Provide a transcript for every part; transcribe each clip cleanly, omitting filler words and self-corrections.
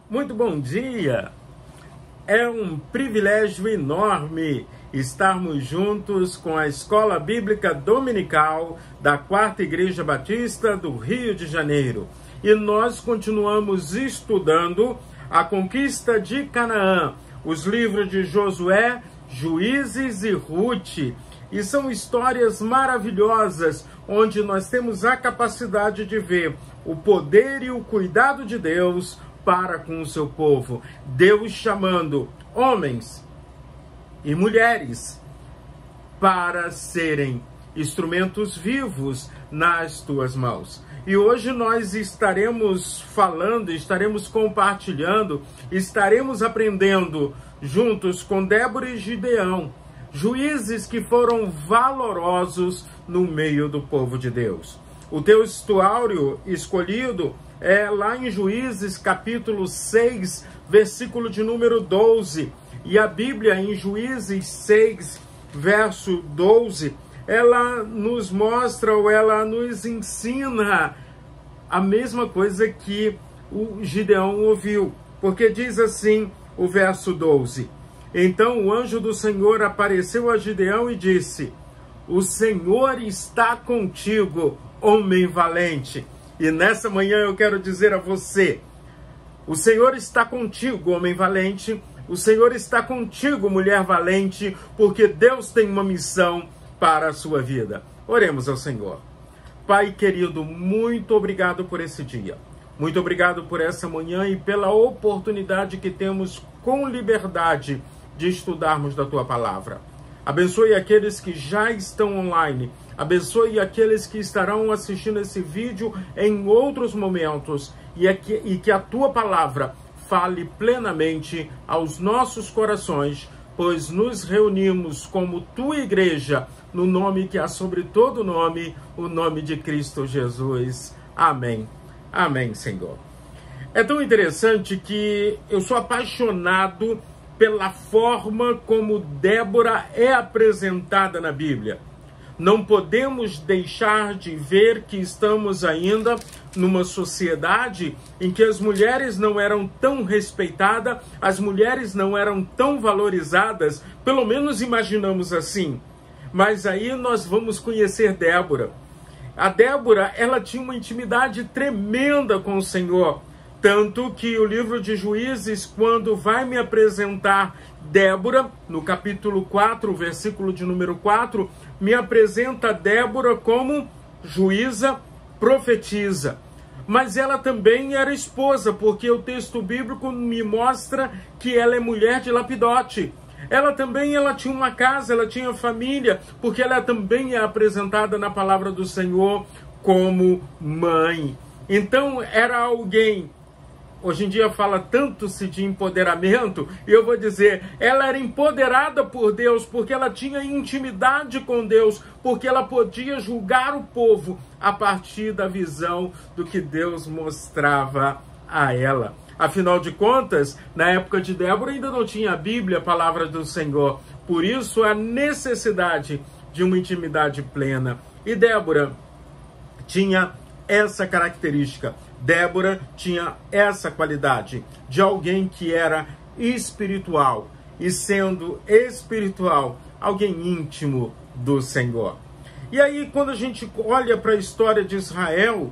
Muito bom dia! É um privilégio enorme estarmos juntos com a Escola Bíblica Dominical da 4ª Igreja Batista do Rio de Janeiro. E nós continuamos estudando a conquista de Canaã, os livros de Josué, Juízes e Rute. E são histórias maravilhosas, onde nós temos a capacidade de ver o poder e o cuidado de Deus para com o seu povo. Deus chamando homens e mulheres para serem instrumentos vivos nas tuas mãos. E hoje nós estaremos falando, estaremos compartilhando, estaremos aprendendo juntos com Débora e Gideão, juízes que foram valorosos no meio do povo de Deus. O textuário escolhido é lá em Juízes, capítulo 6, versículo de número 12. E a Bíblia, em Juízes 6, verso 12, ela nos mostra, ou ela nos ensina a mesma coisa que o Gideão ouviu. Porque diz assim o verso 12: Então o anjo do Senhor apareceu a Gideão e disse: O Senhor está contigo, homem valente. E nessa manhã eu quero dizer a você: o Senhor está contigo, homem valente. O Senhor está contigo, mulher valente, porque Deus tem uma missão para a sua vida. Oremos ao Senhor. Pai querido, muito obrigado por esse dia. Muito obrigado por essa manhã e pela oportunidade que temos com liberdade de estudarmos da Tua Palavra. Abençoe aqueles que já estão online. Abençoe aqueles que estarão assistindo esse vídeo em outros momentos. E que a Tua Palavra fale plenamente aos nossos corações, pois nos reunimos como Tua Igreja, no nome que há sobre todo nome, o nome de Cristo Jesus. Amém. Amém, Senhor. É tão interessante que eu sou apaixonado pela forma como Débora é apresentada na Bíblia. Não podemos deixar de ver que estamos ainda numa sociedade em que as mulheres não eram tão respeitadas, as mulheres não eram tão valorizadas, pelo menos imaginamos assim. Mas aí nós vamos conhecer Débora. A Débora, ela tinha uma intimidade tremenda com o Senhor. Tanto que o livro de Juízes, quando vai me apresentar Débora, no capítulo 4, versículo de número 4, me apresenta Débora como juíza, profetisa. Mas ela também era esposa, porque o texto bíblico me mostra que ela é mulher de Lapidote. Ela também tinha uma casa, ela tinha família, porque ela também é apresentada na palavra do Senhor como mãe. Então era alguém. Hoje em dia fala tanto-se de empoderamento, e eu vou dizer, ela era empoderada por Deus, porque ela tinha intimidade com Deus, porque ela podia julgar o povo a partir da visão do que Deus mostrava a ela. Afinal de contas, na época de Débora ainda não tinha a Bíblia, a palavra do Senhor. Por isso, a necessidade de uma intimidade plena. E Débora tinha essa característica. Débora tinha essa qualidade de alguém que era espiritual. E sendo espiritual, alguém íntimo do Senhor. E aí, quando a gente olha para a história de Israel,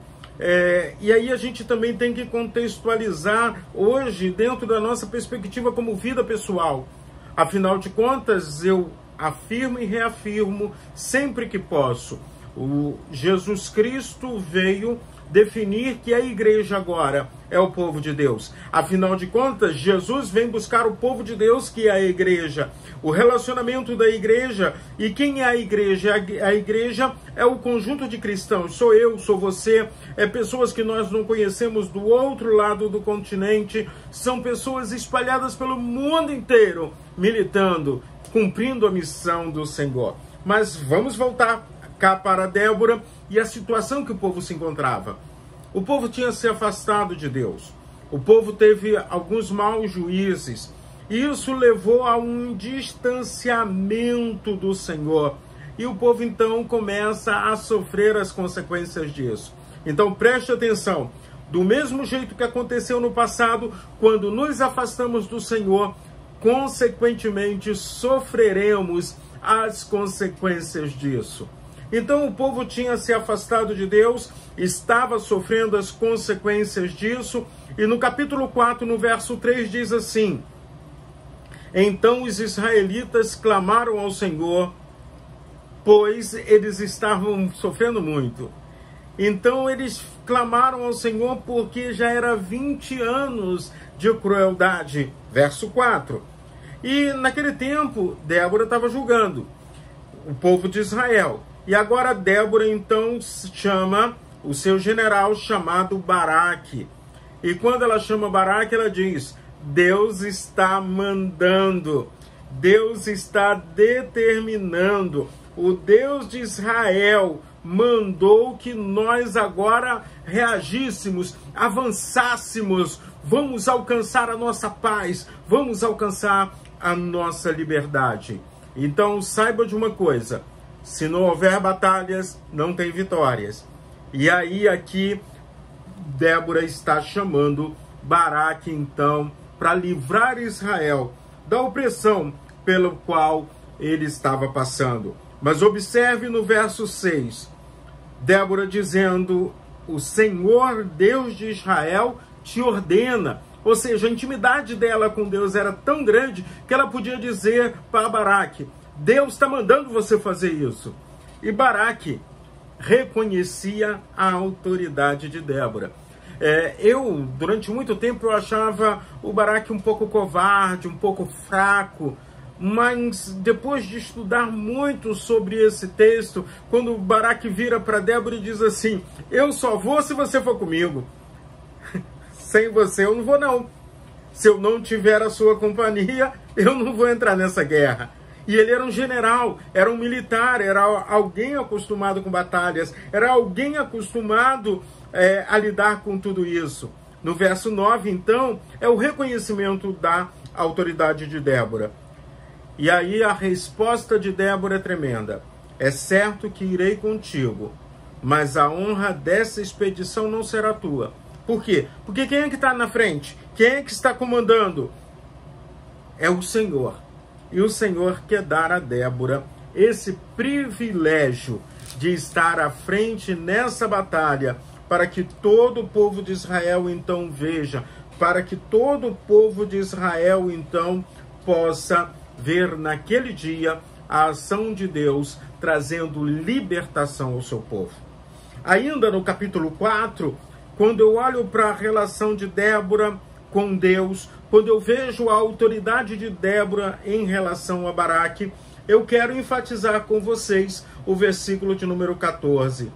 e aí a gente também tem que contextualizar hoje dentro da nossa perspectiva como vida pessoal. Afinal de contas, eu afirmo e reafirmo sempre que posso. O Jesus Cristo veio definir que a igreja agora é o povo de Deus. Afinal de contas, Jesus vem buscar o povo de Deus, que é a igreja. O relacionamento da igreja. E quem é a igreja? A igreja é o conjunto de cristãos. Sou eu, sou você. É pessoas que nós não conhecemos do outro lado do continente. São pessoas espalhadas pelo mundo inteiro, militando, cumprindo a missão do Senhor. Mas vamos voltar cá para Débora e a situação que o povo se encontrava. O povo tinha se afastado de Deus. O povo teve alguns maus juízes. E isso levou a um distanciamento do Senhor. E o povo então começa a sofrer as consequências disso. Então preste atenção. Do mesmo jeito que aconteceu no passado, quando nos afastamos do Senhor, consequentemente sofreremos as consequências disso. Então o povo tinha se afastado de Deus, estava sofrendo as consequências disso, e no capítulo 4, no verso 3, diz assim: então os israelitas clamaram ao Senhor, pois eles estavam sofrendo muito. Então eles clamaram ao Senhor porque já era 20 anos de crueldade. Verso 4. E naquele tempo, Débora estava julgando o povo de Israel. E agora Débora então chama o seu general chamado Baraque. E quando ela chama Baraque, ela diz: Deus está mandando, Deus está determinando, o Deus de Israel mandou que nós agora reagíssemos, avançássemos, vamos alcançar a nossa paz, vamos alcançar a nossa liberdade. Então saiba de uma coisa: se não houver batalhas, não tem vitórias. E aí aqui Débora está chamando Baraque então para livrar Israel da opressão pelo qual ele estava passando. Mas observe no verso 6, Débora dizendo: o Senhor Deus de Israel te ordena. Ou seja, a intimidade dela com Deus era tão grande que ela podia dizer para Baraque: Deus está mandando você fazer isso. E Baraque reconhecia a autoridade de Débora. Durante muito tempo, eu achava o Baraque um pouco covarde, um pouco fraco, mas depois de estudar muito sobre esse texto, quando o Baraque vira para Débora e diz assim: eu só vou se você for comigo. Sem você eu não vou não. Se eu não tiver a sua companhia, eu não vou entrar nessa guerra. E ele era um general, era um militar, era alguém acostumado com batalhas, era alguém acostumado a lidar com tudo isso. No verso 9, então, é o reconhecimento da autoridade de Débora. E aí a resposta de Débora é tremenda: é certo que irei contigo, mas a honra dessa expedição não será tua. Por quê? Porque quem é que está na frente? Quem é que está comandando? É o Senhor. E o Senhor quer dar a Débora esse privilégio de estar à frente nessa batalha, para que todo o povo de Israel então veja, para que todo o povo de Israel então possa ver naquele dia a ação de Deus trazendo libertação ao seu povo. Ainda no capítulo 4, quando eu olho para a relação de Débora com Deus, quando eu vejo a autoridade de Débora em relação a Baraque, eu quero enfatizar com vocês o versículo de número 14.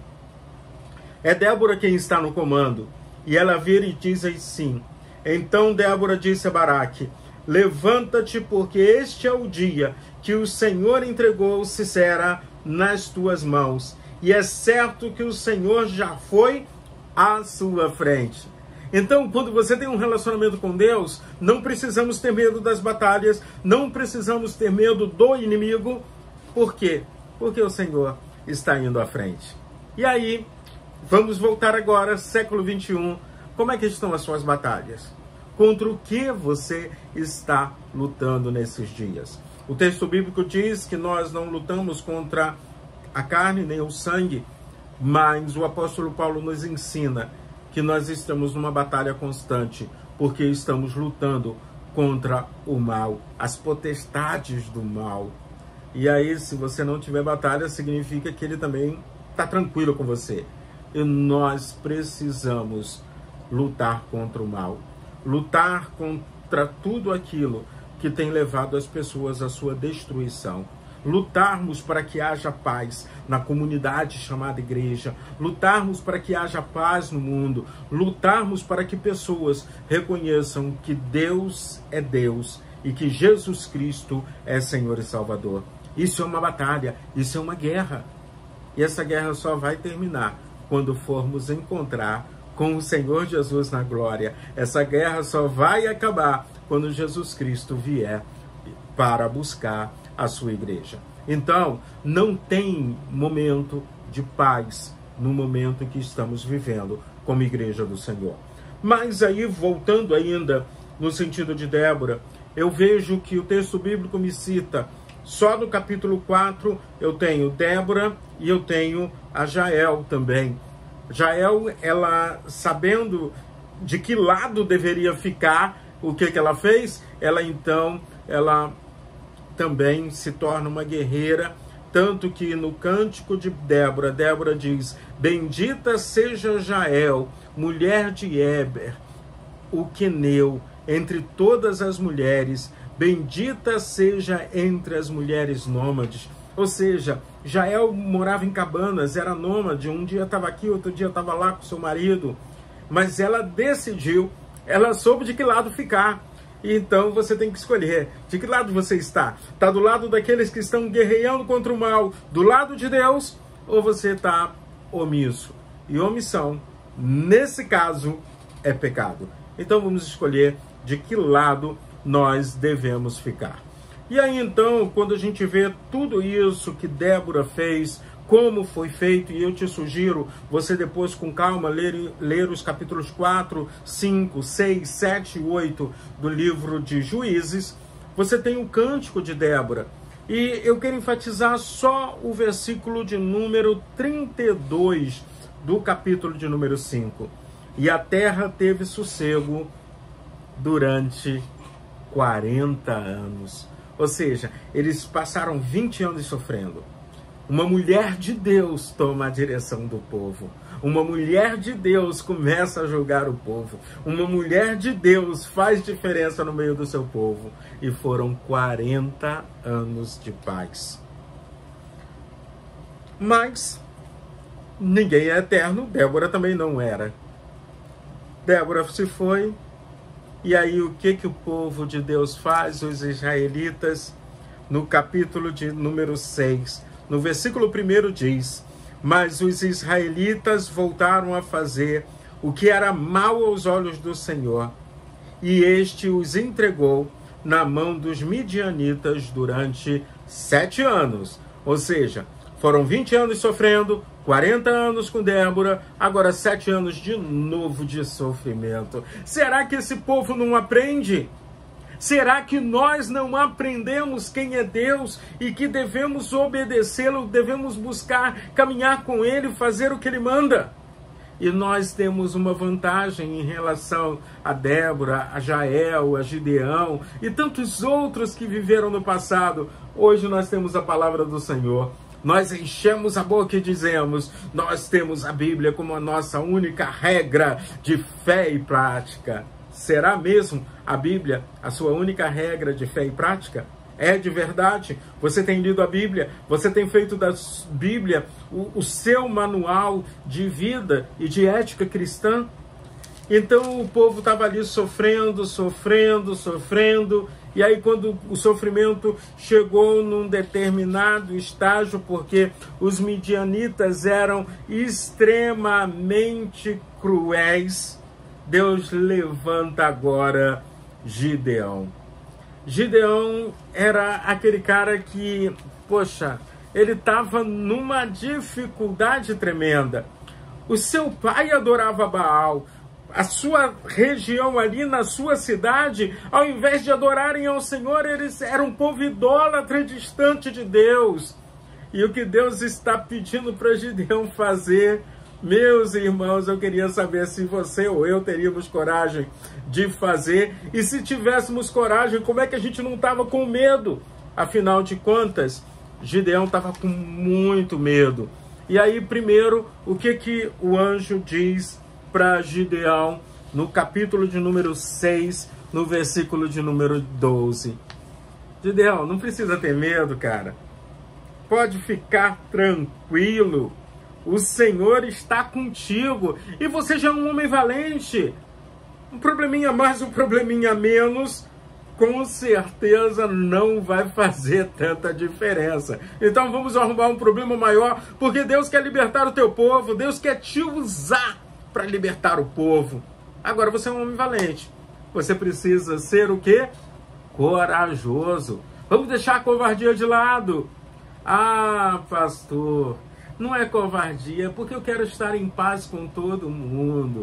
É Débora quem está no comando, e ela vira e diz assim: então Débora disse a Baraque: levanta-te, porque este é o dia que o Senhor entregou Sisera nas tuas mãos, e é certo que o Senhor já foi à sua frente. Então, quando você tem um relacionamento com Deus, não precisamos ter medo das batalhas, não precisamos ter medo do inimigo. Por quê? Porque o Senhor está indo à frente. E aí, vamos voltar agora, século 21. Como é que estão as suas batalhas? Contra o que você está lutando nesses dias? O texto bíblico diz que nós não lutamos contra a carne nem o sangue, mas o apóstolo Paulo nos ensina que nós estamos numa batalha constante, porque estamos lutando contra o mal, as potestades do mal. E aí, se você não tiver batalha, significa que ele também está tranquilo com você. E nós precisamos lutar contra o mal, lutar contra tudo aquilo que tem levado as pessoas à sua destruição. Lutarmos para que haja paz na comunidade chamada igreja, lutarmos para que haja paz no mundo, lutarmos para que pessoas reconheçam que Deus é Deus e que Jesus Cristo é Senhor e Salvador. Isso é uma batalha, isso é uma guerra. E essa guerra só vai terminar quando formos encontrar com o Senhor Jesus na glória. Essa guerra só vai acabar quando Jesus Cristo vier para buscar a sua igreja. Então, não tem momento de paz no momento que estamos vivendo como igreja do Senhor. Mas aí, voltando ainda no sentido de Débora, eu vejo que o texto bíblico me cita, só no capítulo 4, eu tenho Débora e eu tenho a Jael também. Jael, ela, sabendo de que lado deveria ficar, o que ela fez? Ela também se torna uma guerreira, tanto que no cântico de Débora, Débora diz: bendita seja Jael, mulher de Éber, o queneu, entre todas as mulheres, bendita seja entre as mulheres nômades. Ou seja, Jael morava em cabanas, era nômade, um dia estava aqui, outro dia estava lá com seu marido, mas ela decidiu, ela soube de que lado ficar. Então você tem que escolher de que lado você está. Está do lado daqueles que estão guerreando contra o mal, do lado de Deus, ou você está omisso? E omissão, nesse caso, é pecado. Então vamos escolher de que lado nós devemos ficar. E aí então, quando a gente vê tudo isso que Débora fez, como foi feito, e eu te sugiro você depois com calma ler os capítulos 4, 5, 6, 7 e 8 do livro de Juízes, você tem o cântico de Débora. E eu quero enfatizar só o versículo de número 32 do capítulo de número 5. E a terra teve sossego durante 40 anos. Ou seja, eles passaram 20 anos sofrendo. Uma mulher de Deus toma a direção do povo. Uma mulher de Deus começa a julgar o povo. Uma mulher de Deus faz diferença no meio do seu povo. E foram 40 anos de paz. Mas ninguém é eterno. Débora também não era. Débora se foi. E aí o que o povo de Deus faz? Os israelitas, no capítulo de número 6, no versículo 1 diz: mas os israelitas voltaram a fazer o que era mal aos olhos do Senhor, e este os entregou na mão dos midianitas durante 7 anos. Ou seja, foram 20 anos sofrendo, 40 anos com Débora, agora 7 anos de novo de sofrimento. Será que esse povo não aprende? Será que nós não aprendemos quem é Deus e que devemos obedecê-lo, devemos buscar caminhar com Ele, fazer o que Ele manda? E nós temos uma vantagem em relação a Débora, a Jael, a Gideão e tantos outros que viveram no passado. Hoje nós temos a palavra do Senhor. Nós enchemos a boca e dizemos: nós temos a Bíblia como a nossa única regra de fé e prática. Será mesmo a Bíblia a sua única regra de fé e prática? É de verdade? Você tem lido a Bíblia? Você tem feito da Bíblia o seu manual de vida e de ética cristã? Então o povo estava ali sofrendo. E aí quando o sofrimento chegou num determinado estágio, porque os midianitas eram extremamente cruéis, Deus levanta agora Gideão. Gideão era aquele cara que, poxa, ele estava numa dificuldade tremenda. O seu pai adorava Baal. A sua região ali, na sua cidade, ao invés de adorarem ao Senhor, eles eram um povo idólatra, distante de Deus. E o que Deus está pedindo para Gideão fazer, meus irmãos, eu queria saber se você ou eu teríamos coragem de fazer. E se tivéssemos coragem, como é que a gente não estava com medo? Afinal de contas, Gideão estava com muito medo. E aí, primeiro, o que o anjo diz para Gideão no capítulo de número 6, no versículo de número 12. Gideão, não precisa ter medo, cara. Pode ficar tranquilo. O Senhor está contigo. E você já é um homem valente. Um probleminha mais, um probleminha menos, com certeza não vai fazer tanta diferença. Então vamos arrumar um problema maior, porque Deus quer libertar o teu povo. Deus quer te usar para libertar o povo. Agora você é um homem valente. Você precisa ser o quê? Corajoso. Vamos deixar a covardia de lado. Ah, pastor, não é covardia, porque eu quero estar em paz com todo mundo.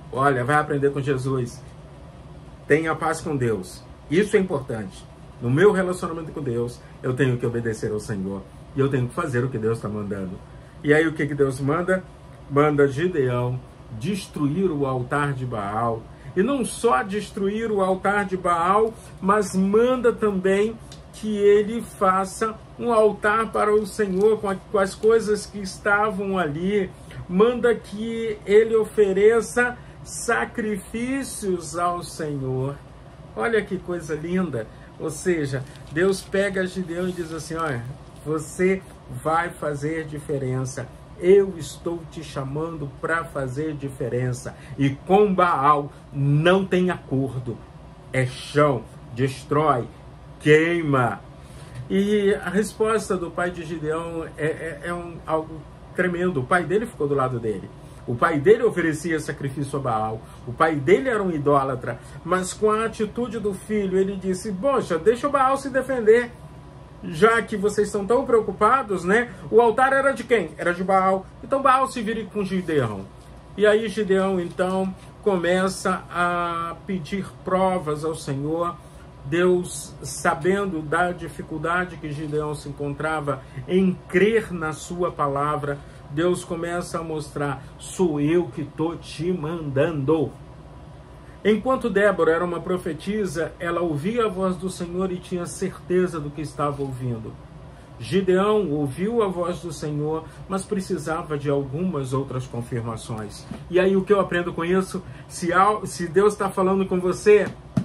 Olha, vai aprender com Jesus. Tenha paz com Deus. Isso é importante. No meu relacionamento com Deus, eu tenho que obedecer ao Senhor. E eu tenho que fazer o que Deus está mandando. E aí o que Deus manda? Manda Gideão destruir o altar de Baal. E não só destruir o altar de Baal, mas manda também que ele faça um altar para o Senhor com as coisas que estavam ali. Manda que ele ofereça sacrifícios ao Senhor. Olha que coisa linda. Ou seja, Deus pega Gideão e diz assim, olha, você vai fazer diferença. Eu estou te chamando para fazer diferença. E com Baal não tem acordo. É chão, destrói, queima. E a resposta do pai de Gideão algo tremendo. O pai dele ficou do lado dele. O pai dele oferecia sacrifício a Baal. O pai dele era um idólatra. Mas com a atitude do filho, ele disse, poxa, deixa o Baal se defender. Já que vocês estão tão preocupados, né? O altar era de quem? Era de Baal. Então Baal se vire com Gideão. E aí Gideão, então, começa a pedir provas ao Senhor. Deus, sabendo da dificuldade que Gideão se encontrava em crer na sua palavra, Deus começa a mostrar, sou eu que estou te mandando. Enquanto Débora era uma profetisa, ela ouvia a voz do Senhor e tinha certeza do que estava ouvindo. Gideão ouviu a voz do Senhor, mas precisava de algumas outras confirmações. E aí o que eu aprendo com isso? Se Deus está falando com você,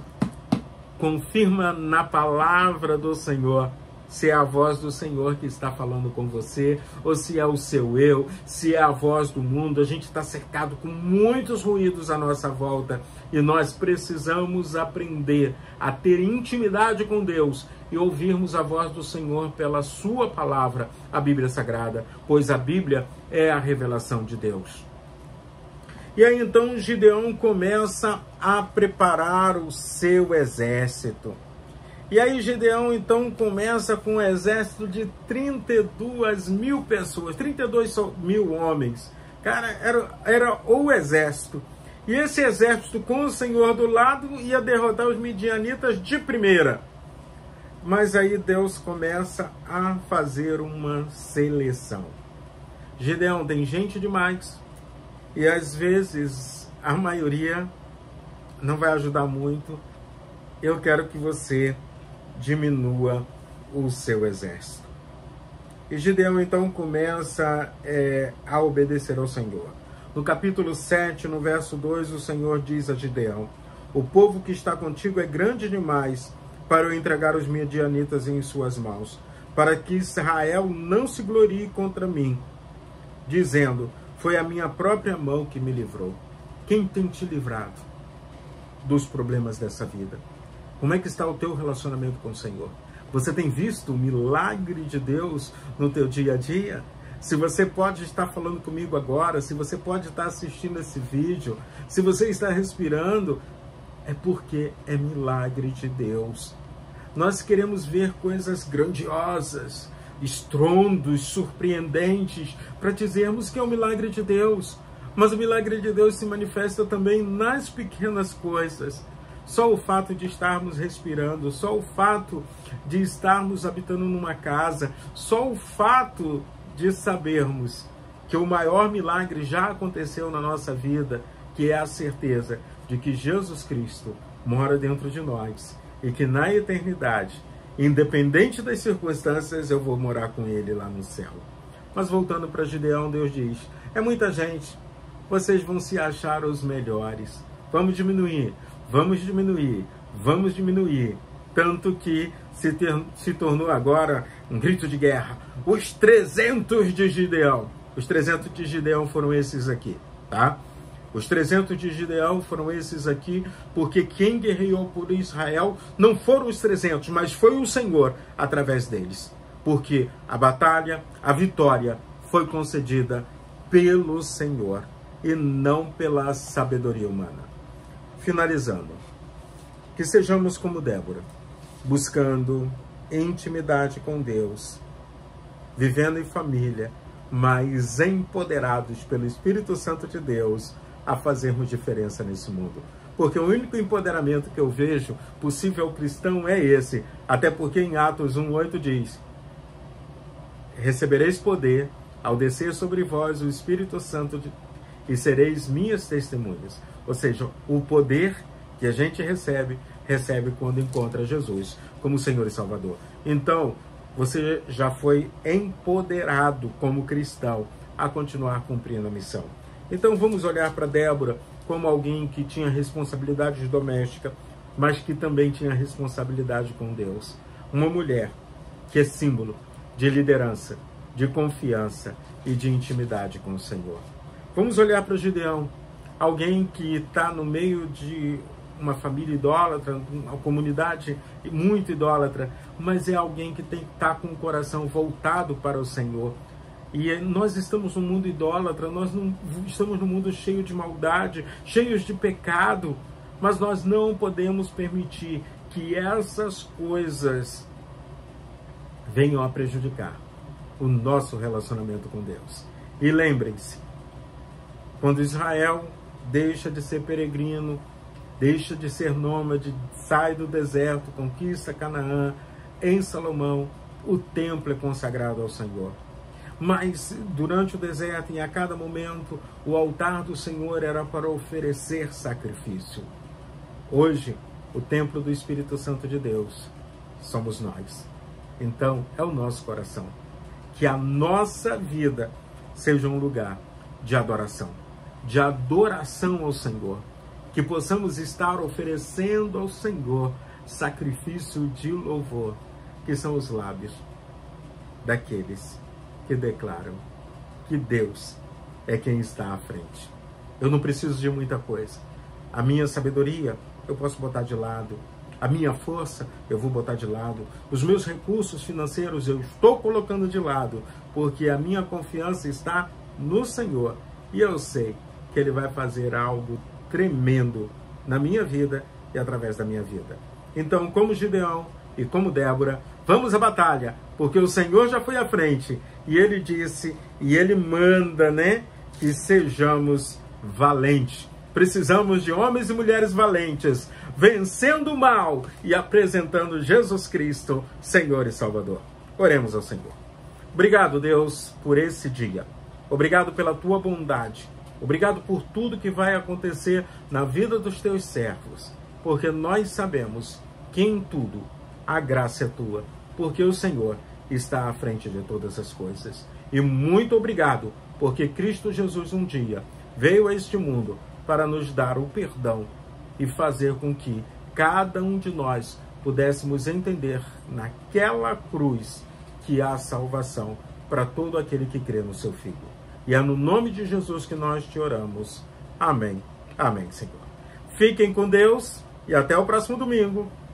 confirma na palavra do Senhor. Se é a voz do Senhor que está falando com você, ou se é o seu eu, se é a voz do mundo. A gente está cercado com muitos ruídos à nossa volta e nós precisamos aprender a ter intimidade com Deus e ouvirmos a voz do Senhor pela sua palavra, a Bíblia Sagrada, pois a Bíblia é a revelação de Deus. E aí então Gideão começa a preparar o seu exército. E aí Gideão então começa com um exército de 32 mil pessoas, 32 mil homens. Cara, era o exército. E esse exército com o Senhor do lado ia derrotar os midianitas de primeira. Mas aí Deus começa a fazer uma seleção. Gideão, tem gente demais. E às vezes a maioria não vai ajudar muito. Eu quero que você diminua o seu exército. E Gideão então começa a obedecer ao Senhor. No capítulo 7, no verso 2, o Senhor diz a Gideão: o povo que está contigo é grande demais para eu entregar os midianitas em suas mãos, para que Israel não se glorie contra mim, dizendo, foi a minha própria mão que me livrou. Quem tem te livrado dos problemas dessa vida? Como é que está o teu relacionamento com o Senhor? Você tem visto o milagre de Deus no teu dia a dia? Se você pode estar falando comigo agora, se você pode estar assistindo esse vídeo, se você está respirando, é porque é milagre de Deus. Nós queremos ver coisas grandiosas, estrondos, surpreendentes, para dizermos que é o milagre de Deus. Mas o milagre de Deus se manifesta também nas pequenas coisas. Só o fato de estarmos respirando, só o fato de estarmos habitando numa casa, só o fato de sabermos que o maior milagre já aconteceu na nossa vida, que é a certeza de que Jesus Cristo mora dentro de nós e que na eternidade, independente das circunstâncias, eu vou morar com Ele lá no céu. Mas voltando para Gideão, Deus diz, é muita gente, vocês vão se achar os melhores, vamos diminuir, vamos diminuir, vamos diminuir. Tanto que se tornou agora um grito de guerra. Os 300 de Gideão. Os 300 de Gideão foram esses aqui, tá? Os 300 de Gideão foram esses aqui, porque quem guerreou por Israel não foram os 300, mas foi o Senhor através deles. Porque a batalha, a vitória foi concedida pelo Senhor e não pela sabedoria humana. Finalizando, que sejamos como Débora, buscando intimidade com Deus, vivendo em família, mas empoderados pelo Espírito Santo de Deus, a fazermos diferença nesse mundo. Porque o único empoderamento que eu vejo possível ao cristão é esse. Até porque em Atos 1:8 diz: recebereis poder ao descer sobre vós o Espírito Santo e sereis minhas testemunhas. Ou seja, o poder que a gente recebe quando encontra Jesus como Senhor e Salvador. Então, você já foi empoderado como cristão a continuar cumprindo a missão. Então, vamos olhar para Débora como alguém que tinha responsabilidade doméstica, mas que também tinha responsabilidade com Deus. Uma mulher que é símbolo de liderança, de confiança e de intimidade com o Senhor. Vamos olhar para Gideão, alguém que está no meio de uma família idólatra, uma comunidade muito idólatra, mas é alguém que tem que estar com o coração voltado para o Senhor. E nós estamos num mundo idólatra, nós não estamos num mundo cheio de maldade, cheios de pecado, mas nós não podemos permitir que essas coisas venham a prejudicar o nosso relacionamento com Deus. E lembrem-se, quando Israel deixa de ser peregrino, deixa de ser nômade, sai do deserto, conquista Canaã, em Salomão, o templo é consagrado ao Senhor. Mas durante o deserto, e a cada momento, o altar do Senhor era para oferecer sacrifício. Hoje, o templo do Espírito Santo de Deus somos nós. Então, é o nosso coração. Que a nossa vida seja um lugar de adoração ao Senhor. Que possamos estar oferecendo ao Senhor sacrifício de louvor, que são os lábios daqueles que declaram que Deus é quem está à frente. Eu não preciso de muita coisa. A minha sabedoria eu posso botar de lado. A minha força eu vou botar de lado. Os meus recursos financeiros eu estou colocando de lado, porque a minha confiança está no Senhor. E eu sei que Ele vai fazer algo tremendo na minha vida e através da minha vida. Então, como Gideão e como Débora, vamos à batalha, porque o Senhor já foi à frente. E Ele disse, e Ele manda, que sejamos valentes. Precisamos de homens e mulheres valentes, vencendo o mal e apresentando Jesus Cristo, Senhor e Salvador. Oremos ao Senhor. Obrigado, Deus, por esse dia. Obrigado pela Tua bondade. Obrigado por tudo que vai acontecer na vida dos Teus servos, porque nós sabemos que em tudo a graça é Tua, porque o Senhor está à frente de todas as coisas. E muito obrigado, porque Cristo Jesus um dia veio a este mundo para nos dar o perdão e fazer com que cada um de nós pudéssemos entender naquela cruz que há salvação para todo aquele que crê no Seu Filho. E é no nome de Jesus que nós te oramos. Amém. Amém, Senhor. Fiquem com Deus e até o próximo domingo.